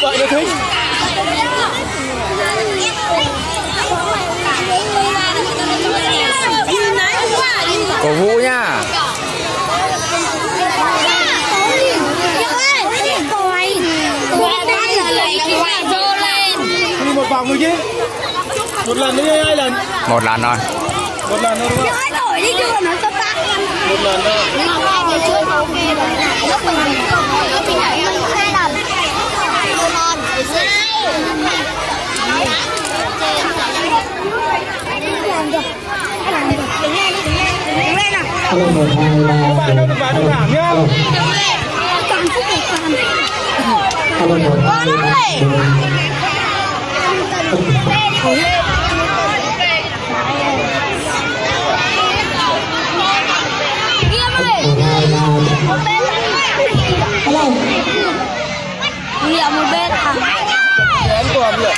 vậy nó thích. Cổ vũ nha. Đi một vòng thôi chứ. Một lần nữa hay 2 lần? Một lần thôi. Một lần thôi đúng không? Đổi đi chứ nó cho ta. Một lần thôi. Nhưng mà 2 người chơi ok rồi. Lúc mình phải 2 lần. Ngon. Làm được. Đứng lên nào. Các bạn đâu được vào trong thảm nhá. Toàn phút này toàn. Ngon ơi. Liệu một bên thẳng. Em còn nữa.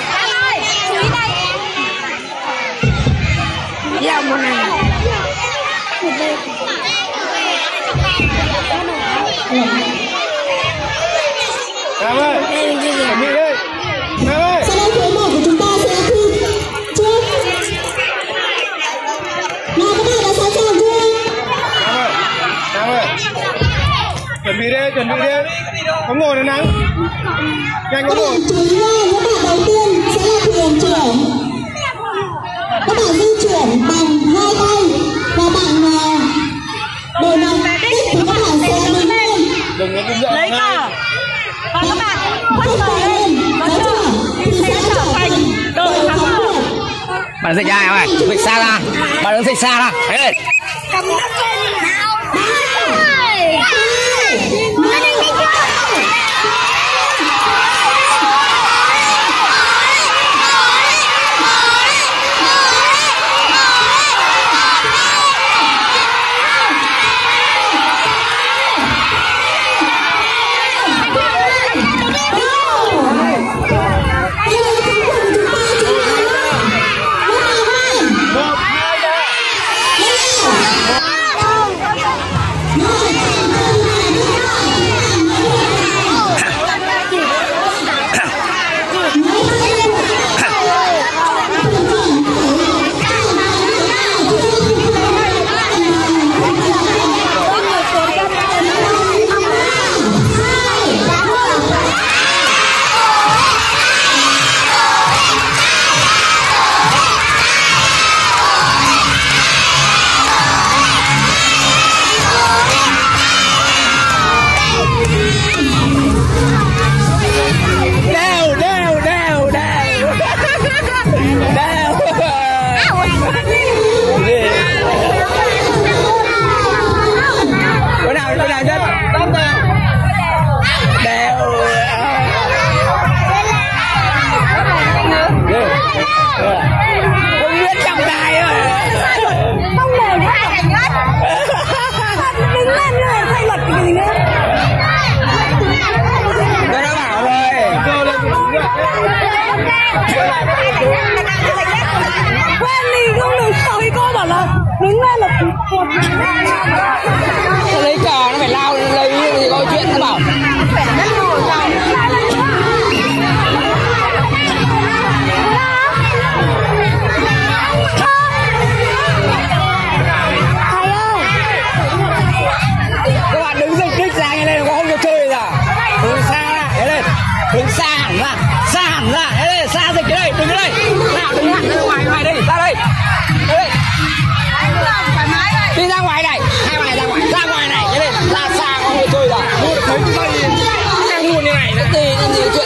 Liệu một này. Nam ơi, chuẩn bị đi. Nam ơi. Sau đây khối 1 của chúng ta sẽ thi trước. Nào các bạn đã sẵn sàng chưa? Nam ơi. Chuẩn bị đi. Có ngồi nó nắng. Nhanh có Các ngồi. bạn chú ý nha, những bạn đầu tiên sẽ là thuyền trưởng. Các bạn di chuyển bằng 2 tay và bạn để nằm tích thì các bạn sẽ đứng lên. Đừng có giận Lấy cả. Và các bạn Không phải lên, có chưa? Thì sẽ trở thành đội thắng được. Bạn dịch ra em ơi, dịch xa ra. Bạn đứng dịch xa ra. Đấy lên. cầm đất lên nào. Quen đi không được, sau khi cô bảo là đứng lên là Lấy cờ nó phải lao lấy thì có chuyện nó bảo. phải đất ngồi vào. Thầy ơi, Các bạn đứng dịch đích ra nghe lên có không được chơi rồi. Hướng xa ra, thế lên. Hướng xa hẳn ra, thế lên, xa dịch cái đây, đứng cái đây. Nào đứng hẳn ra ngoài đây, ra đây. Đây. Đi ra ngoài này, hai ngoài ra ngoài này, thế lên, ra xa không được chơi rồi. Mua được mấy cái dây Đang nguồn như này nó tì chuyện.